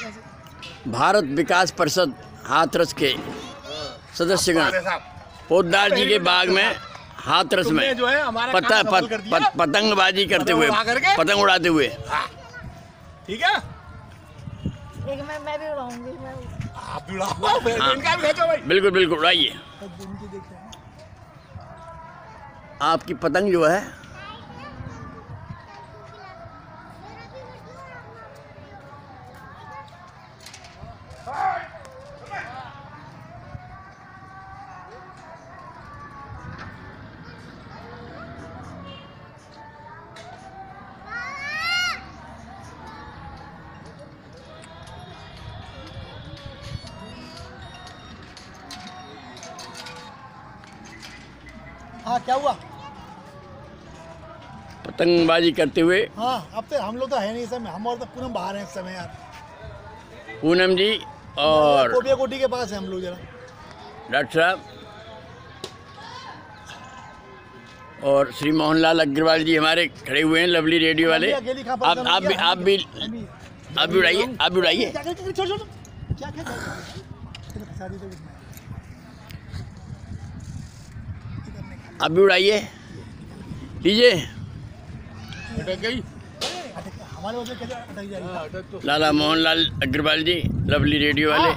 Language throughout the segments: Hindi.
भारत विकास परिषद हाथरस के सदस्यगण पोद्दार जी के बाग में हाथरस में जो है हमारा पतंगबाजी करते हुए, पतंग उड़ाते हुए। ठीक है, एक मैं भी उड़ाऊंगी। आप भी उड़ाओ, इनका भी भेजो भाई। बिल्कुल बिल्कुल उड़ाइए। आपकी पतंग जो है हाँ क्या हुआ? पतंगबाजी करते हुए। हाँ अब तो हम लोग तो है नहीं इस समय, हम और तो पूनम बाहर हैं इस समय यार। पूनम जी और कोटिया कोटी के पास है हम लोग जरा। डॉक्टर साहब और श्री मोहनलाल अग्रवाल जी हमारे खड़े हुए हैं, लवली रेडियो वाले। आप भी उड़ाइए, आप भी उड़ाइए। आप भी उड़ाइए, लीजिए। अटक गई लाला मोहनलाल अग्रवाल जी, लवली रेडियो वाले।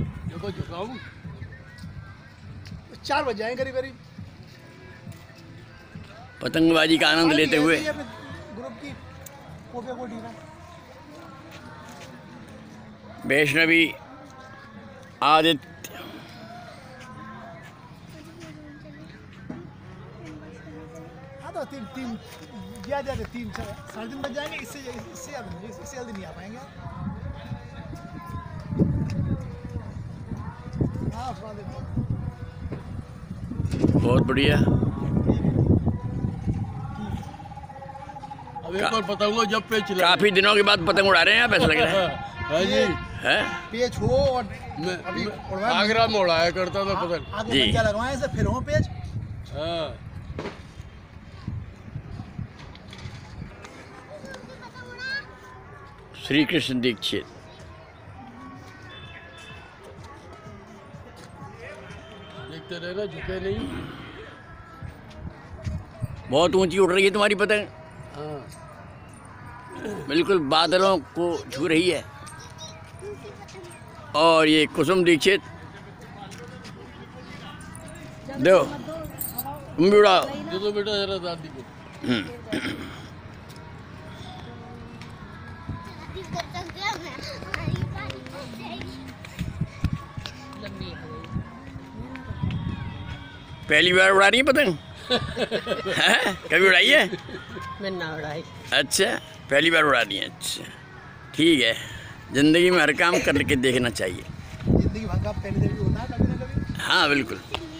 4 बज जाएंगे करीब करीब। पतंगबाजी का आनंद लेते हुए ग्रुप की कोटिया कोटी में वैष्णवी आदित्य तीन ज्यादा 3-3 बज जाएंगे। इससे जल्दी नहीं आ पाएंगे। बहुत बढ़िया। अब एक और पतंग जब पे चला, काफी दिनों के बाद पतंग उड़ा रहे हैं आप, ऐसा लग रहा है। हाँ जी, है पेच हो और अभी आगरा में उड़ाया करता था पतंग। आगे बच्चा लगवाए से फिर हो पेच। हाँ श्री कृष्ण दीक्षित देखते रहना, झुके नहीं। बहुत ऊंची उड़ रही है तुम्हारी पतंग। हाँ बिल्कुल बादलों को छू रही है। और ये कुसुम दीक्षित, दो तुम भी उड़ाओ। दे दो बेटा जरा दादी को। पहली बार उड़ा रही है पतंग? हैं? कभी उड़ाई है? मैंने ना उड़ाई। अच्छा, पहली बार उड़ा रही है। अच्छा ठीक है, जिंदगी में हर काम करके देखना चाहिए। जिंदगी भर का पहले भी होता है कभी ना कभी। हाँ बिल्कुल।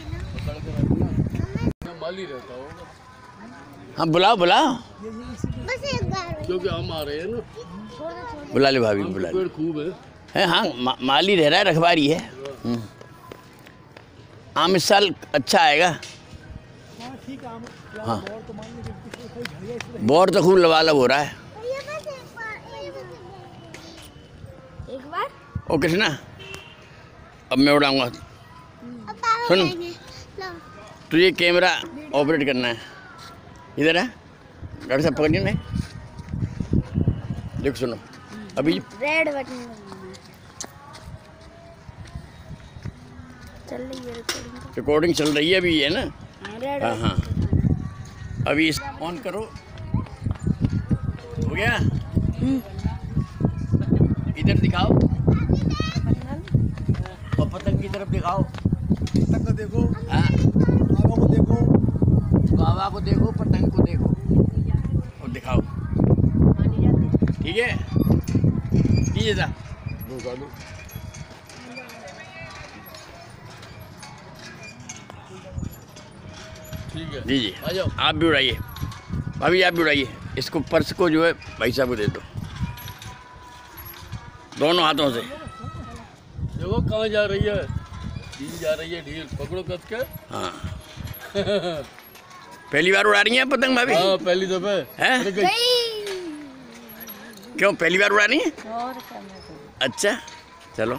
माली रहता होगा। हाँ बुलाओ बुलाओ, बस एक बार क्योंकि हम आ रहे हैं ना, बुला ले भाभी, बुला ले। पेड़ खूब है। हाँ माली रह रहा है, रखवारी है। आम इस साल अच्छा आएगा। हाँ बोर तो खूब लबालब हो रहा है। एक बार ओ कृष्णा, अब मैं उड़ाऊंगा। सुन, तुझे कैमरा ऑपरेट करना है। इधर है, डॉक्टर साहब पकड़िए ना। देखो सुनो, अभी रेड बटन चल रही है रिकॉर्डिंग चल रही है अभी, है ना? रेड। हाँ हाँ, अभी इस ऑन करो। हो गया? इधर दिखाओ और पतंग की तरफ दिखाओ। पतंग को देखो, हाँ, बाबा को देखो, बाबा को देखो, पतंग को देखो और दिखाओ। ठीक है, लीजिए जा। ठीक है, लीजिए, आ जाओ। आप भी उड़ाइए भाभी, आप भी उड़ाइए। इसको पर्स को जो है भाई साहब को दे दो, दोनों हाथों से। देखो कहाँ जा रही है, ढील जा रही है, ढील पकड़ो कस के। हाँ पहली बार उड़ा रही हैं पतंग भाभी? हाँ पहली दफे। हैं? क्यों पहली बार उड़ानी है? और करना तो अच्छा चलो।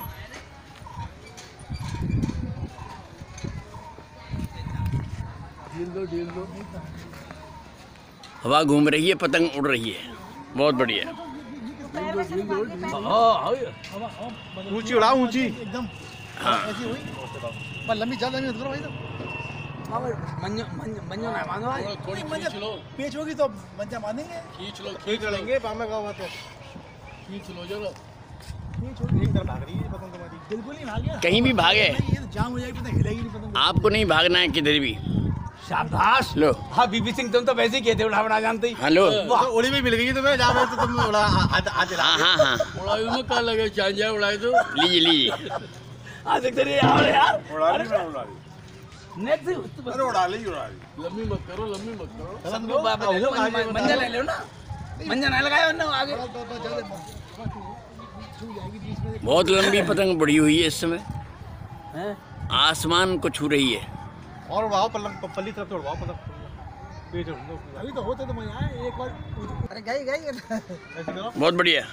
ढील दो हवा घूम रही है, पतंग उड़ रही है, बहुत बढ़िया। ऊंची उड़ाओ, ऊंची एकदम। हाँ ऐसी हुई पर लंबी, ज्यादा नहीं करो भाई। तो थोड़ी खींच लो, पेच होगी तो मंजा मानेंगे, खींच लेंगे पामे का बात है। खींच लो जरा। एक तरफ भाग रही है पतंग तुम्हारी, बिल्कुल नहीं भागे। कहीं भी भागे, ये तो जाम हो जाएगी, पतंग हिलेगी नहीं पतंग। आपको नहीं भागना है किधर भी। शाबाश। लो हाँ बीबी सिंह तुम तो वैसे ही कहते उड़ा बना जानते ही। हेलो। तो उड़ी में मिल गई तुम्हें, जा रहे तो तुम उड़ा आज हाँ हाँ हाँ उड़ाई में क्या लगे, चांद जाए उड़ाए तो। लीजिए लीजिए। हाँ देखते रहिए यार। उड़ा ली नेक्स्ट लंबी मत करो, लंबी मत करो। मंजा ले लो ना, मंजा ना लगाया ना आगे। बहुत लंबी पतंग बढ़ी हुई है इस समय, हैं? आसमान को छू रही है। और उड़ाओ, पल्ली तरफ से उड़ाओ पतंग। पेच उड़ दो, अभी तो होते तो मजा आए एक बार। अरे गई ऐसे करो। बहुत बढ़िया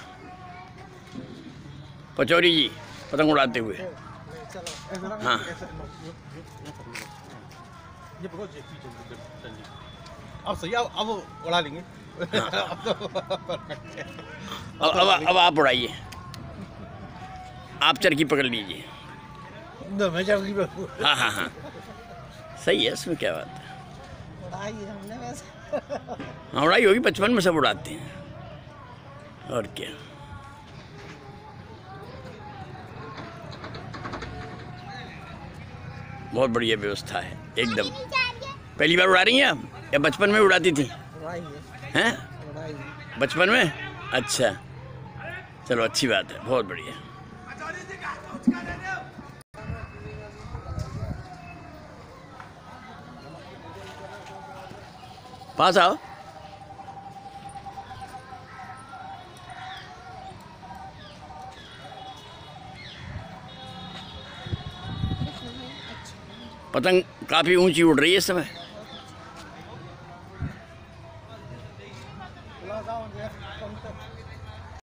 पचौरी जी पतंग उड़ाते हुए। हाँ ये पकड़ो, जल्दी अब सही, अब उड़ा लेंगे। अब आप उड़ाइए, आप चरखी पकड़ लीजिए। मैं चरखी पे हाँ हाँ हाँ सही है, इसमें क्या बात है। उड़ाई है हमने वैसे। हाँ उड़ाई होगी, बचपन में सब उड़ाते हैं और क्या। बहुत बढ़िया व्यवस्था है एकदम। पहली बार उड़ा रही हैं आप या बचपन में उड़ाती थी? हैं बचपन में? अच्छा चलो अच्छी बात है, बहुत बढ़िया। पास आओ। पतंग काफी ऊंची उड़ रही है इस समय।